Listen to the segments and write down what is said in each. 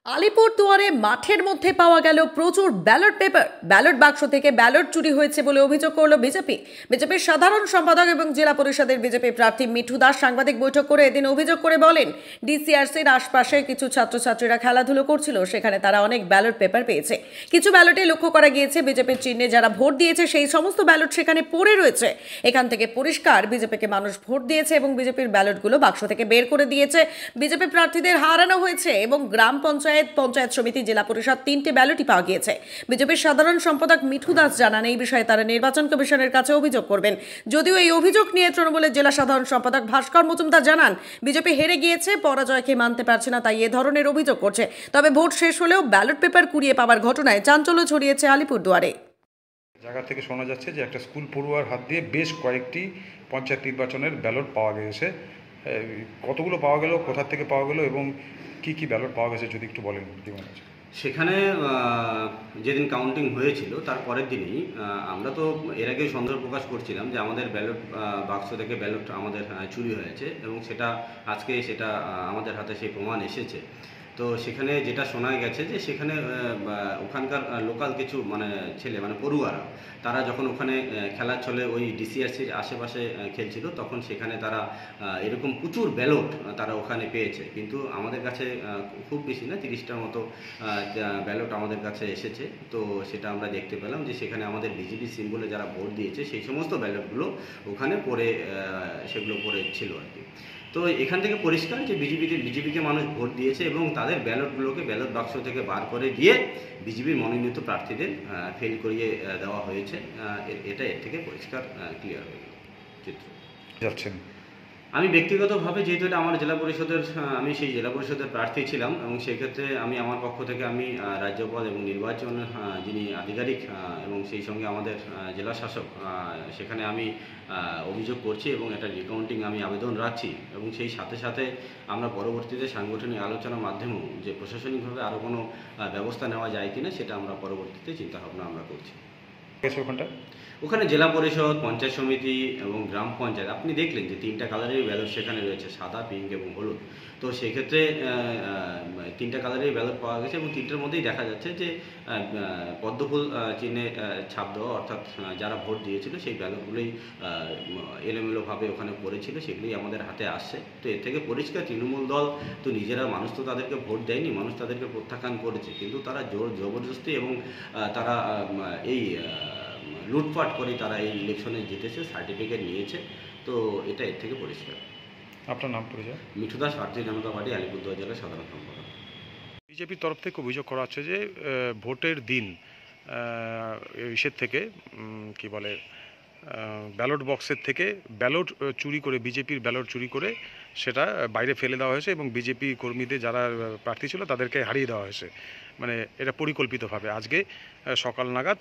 আলিপুরদুয়ারে মাঠের মধ্যে পাওয়া গেল প্রচুর ব্যালট পেপার। ব্যালট বাক্স থেকে ব্যালট চুরি হয়েছে বলে অভিযোগ করল বিজেপির সাধারণ সম্পাদক এবং জেলা পরিষদের বিজেপি প্রার্থী মিঠু দাস সাংবাদিক বৈঠক করে এদিন অভিযোগ করে বলেন, ডিসিআরসির আশপাশে কিছু ছাত্রছাত্রীরা খেলাধুলো করছিল, সেখানে তারা অনেক ব্যালট পেপার পেয়েছে। কিছু ব্যালটে লক্ষ্য করা গিয়েছে বিজেপির চিহ্নে যারা ভোট দিয়েছে সেই সমস্ত ব্যালট সেখানে পড়ে রয়েছে। এখান থেকে পরিষ্কার বিজেপিকে মানুষ ভোট দিয়েছে এবং বিজেপির ব্যালটগুলো বাক্স থেকে বের করে দিয়েছে। বিজেপি প্রার্থীদের হারানো হয়েছে এবং গ্রাম পঞ্চায়েত সমিতি, জেলা পরিষদ 3টে ব্যালটই পাওয়া গিয়েছে। বিজেপির সাধারণ সম্পাদক মিঠু দাস জানান, এই বিষয়ে তারা নির্বাচন কমিশনের কাছে অভিযোগ করবেন। যদিও এই অভিযোগ নিয়ে তৃণমূলের জেলা সাধারণ সম্পাদক ভাস্কর মজুমদার জানান, বিজেপি হেরে গিয়েছে, পরাজয়কে মানতে পারছে না, তাই এ ধরনের অভিযোগ করছে। তবে ভোট শেষ হলেও ব্যালট পেপার কুড়িয়ে পাওয়ার ঘটনায় চাঞ্চল্য ছড়িয়েছে আলিপুরদুয়ারে। জায়গা থেকে শোনা যাচ্ছে যে একটা স্কুল পড়ুয়ার হাত দিয়ে বেশ কয়েকটি পঞ্চায়েত নির্বাচনের ব্যালট পাওয়া গেছে। কতগুলো পাওয়া গেল, কোথা থেকে পাওয়া গেল এবং কি কি ব্যালট পাওয়া গেছে যদি একটু বলেন। সেখানে যেদিন কাউন্টিং হয়েছিল তার পরের দিনই আমরা তো এর আগেই সন্দেহ প্রকাশ করছিলাম যে আমাদের ব্যালট বাক্স থেকে ব্যালট আমাদের চুরি হয়েছে এবং আজকে সেটা আমাদের হাতে সেই প্রমাণ এসেছে। তো সেখানে যেটা শোনা গেছে যে সেখানে ওখানকার লোকাল কিছু ছেলে পড়ুয়ারা তারা যখন ওখানে খেলার ছলে ওই ডিসিআরসির আশেপাশে খেলছিল, তখন সেখানে তারা এরকম প্রচুর ব্যালট তারা ওখানে পেয়েছে। কিন্তু আমাদের কাছে খুব বেশি না, 30টার মতো ব্যালট আমাদের কাছে এসেছে। তো সেটা আমরা দেখতে পেলাম যে সেখানে আমাদের বিজেপি সিম্বলে যারা ভোট দিয়েছে সেই সমস্ত ব্যালটগুলো ওখানে সেগুলো পড়ে ছিল আর কি। তো এখান থেকে পরিষ্কার যে বিজেপিকে মানুষ ভোট দিয়েছে এবং তাদের ব্যালটগুলোকে ব্যালট বাক্স থেকে বার করে দিয়ে বিজেপির মনোনীত প্রার্থীদের ফেল করিয়ে দেওয়া হয়েছে। এটা এর থেকে পরিষ্কার ক্লিয়ার হয়ে গেল চিত্র। যাচ্ছেন আমি ব্যক্তিগতভাবে যেহেতু এটা আমার জেলা পরিষদের, আমি সেই জেলা পরিষদের প্রার্থী ছিলাম এবং সেক্ষেত্রে আমি আমার পক্ষ থেকে আমি রাজ্যপাল এবং নির্বাচন যিনি আধিকারিক এবং সেই সঙ্গে আমাদের জেলা শাসক, সেখানে আমি অভিযোগ করছি এবং এটা রিকাউন্টিং আমি আবেদন রাখছি এবং সেই সাথে সাথে আমরা পরবর্তীতে সাংগঠনিক আলোচনার মাধ্যমেও যে প্রশাসনিকভাবে আরও কোনো ব্যবস্থা নেওয়া যায় কিনা সেটা আমরা পরবর্তীতে চিন্তাভাবনা আমরা করছি। ওখানে জেলা পরিষদ, পঞ্চায়েত সমিতি এবং গ্রাম পঞ্চায়েত আপনি দেখলেন যে 3টা কালারের ব্যালট সেখানে রয়েছে, সাদা, পিঙ্ক এবং হলুদ। তো সেক্ষেত্রে 3টা কালারের ব্যালট পাওয়া গেছে এবং 3টার মধ্যেই দেখা যাচ্ছে যে পদ্মফুল চিহ্নে ছাপ দেওয়া, অর্থাৎ যারা ভোট দিয়েছিল সেই ব্যালটগুলোই এলোমেলোভাবে ওখানে পড়েছিল, সেগুলোই আমাদের হাতে আসছে। তো এর থেকে পরিষ্কার তৃণমূল দল তো নিজেরা, মানুষ তো তাদেরকে ভোট দেয়নি, মানুষ তাদেরকে প্রত্যাখ্যান করেছে, কিন্তু তারা জোর জবরদস্তি এবং তারা এই লুটপাট করে তারা এই ইলেকশনে জিতেছে, সার্টিফিকেট নিয়েছে। তো এটা এর থেকে পরিষ্কার। আপনার নাম পরিচয়? মিঠু দাস, ভারতীয় জনতা পার্টি আলিপুরদুয়ার জেলার সাধারণ সম্পাদক। বিজেপির তরফ থেকে অভিযোগ করা হচ্ছে যে ভোটের দিন ইসের থেকে কি বলে ব্যালট বক্সের থেকে ব্যালট চুরি করে, বিজেপির ব্যালট চুরি করে সেটা বাইরে ফেলে দেওয়া হয়েছে এবং বিজেপি কর্মীদের যারা প্রার্থী ছিল তাদেরকে হারিয়ে দেওয়া হয়েছে। এটা পরিকল্পিতভাবে আজকে সকাল নাগাদ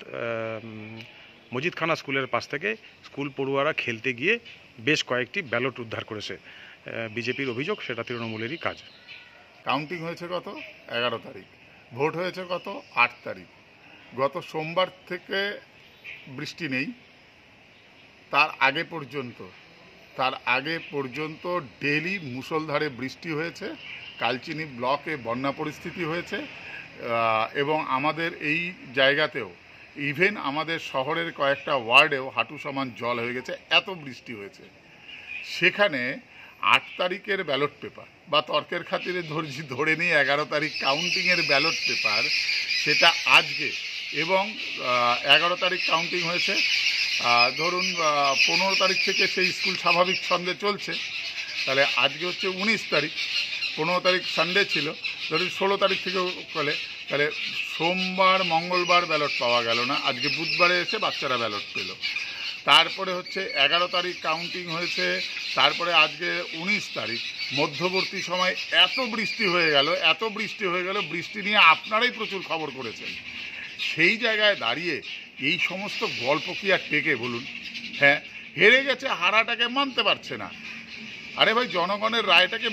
মজিদখানা স্কুলের পাশ থেকে স্কুল পড়ুয়ারা খেলতে গিয়ে বেশ কয়েকটি ব্যালট উদ্ধার করেছে। বিজেপির অভিযোগ সেটা তৃণমূলেরই কাজ। কাউন্টিং হয়েছে গত 11 তারিখ, ভোট হয়েছে গত 8 তারিখ। গত সোমবার থেকে বৃষ্টি নেই, তার আগে পর্যন্ত ডেইলি মুষলধারে বৃষ্টি হয়েছে। কালচিনি ব্লকে বন্যা পরিস্থিতি হয়েছে এবং আমাদের এই জায়গাতেও, ইভেন আমাদের শহরের কয়েকটা ওয়ার্ডেও হাঁটু সমান জল হয়ে গেছে, এত বৃষ্টি হয়েছে। সেখানে 8 তারিখের ব্যালট পেপার বা তর্কের খাতিরে ধরে নিয়ে 11 তারিখ কাউন্টিংয়ের ব্যালট পেপার, সেটা আজকে এবং 11 তারিখ কাউন্টিং হয়েছে, ধরুন 15 তারিখ থেকে সেই স্কুল স্বাভাবিক ছন্দে চলছে, তাহলে আজকে হচ্ছে 19 তারিখ, 15 তারিখ সানডে ছিল, ধরুন 16 তারিখ থেকে করলে তাহলে সোমবার মঙ্গলবার ব্যালট পাওয়া গেল না, আজকে বুধবারে এসে বাচ্চারা ব্যালট পেল। তারপরে হচ্ছে 11 তারিখ কাউন্টিং হয়েছে, তারপরে আজকে 19 তারিখ, মধ্যবর্তী সময় এত বৃষ্টি হয়ে গেল, বৃষ্টি নিয়ে আপনারাই প্রচুর খবর করেছেন। সেই জায়গায় দাঁড়িয়ে এই সমস্ত গল্প কি আর টেকে বলুন? হ্যাঁ, হেরে গেছে, হারাটাকে মানতে পারছে না। আরে ভাই, জনগণের রায়টাকে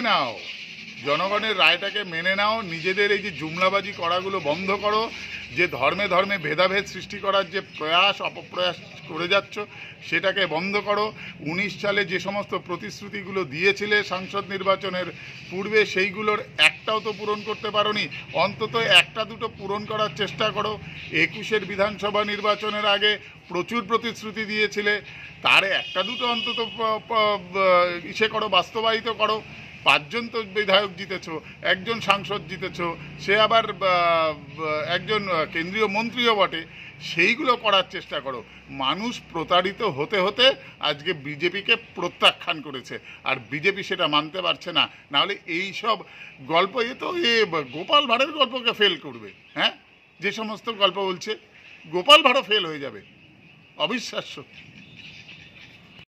মেনে নাও, নিজেদের এই যে জুমলাবাজি করাগুলো বন্ধ করো, যে ধর্মে ধর্মে ভেদাভেদ সৃষ্টি করার যে অপপ্রয়াস করে যাচ্ছ সেটাকে বন্ধ করো। 19 সালে যে সমস্ত প্রতিশ্রুতিগুলো দিয়েছিলে সংসদ নির্বাচনের পূর্বে, সেইগুলোর একটা একটাও তো পূরণ করতে পারোনি, অন্তত একটা দুটো পূরণ করার চেষ্টা করো। 21-এর বিধানসভা নির্বাচনের আগে প্রচুর প্রতিশ্রুতি দিয়েছিলে, তার একটা দুটো অন্তত ইসে করো, বাস্তবায়িত করো। 5 জন তো বিধায়ক জিতেছো, 1 জন সাংসদ জিতেছো, সে আবার একজন কেন্দ্রীয় মন্ত্রীও বটে। সেইগুলো করার চেষ্টা করো। মানুষ প্রতারিত হতে হতে আজকে বিজেপিকে প্রত্যাখ্যান করেছে, আর বিজেপি সেটা মানতে পারছে না। নাহলে এই সব গল্প গোপাল ভাঁড়ের গল্পকে ফেল করবে। হ্যাঁ, যে সমস্ত গল্প বলছে গোপাল ভাঁড়ও ফেল হয়ে যাবে, অবিশ্বাস্য।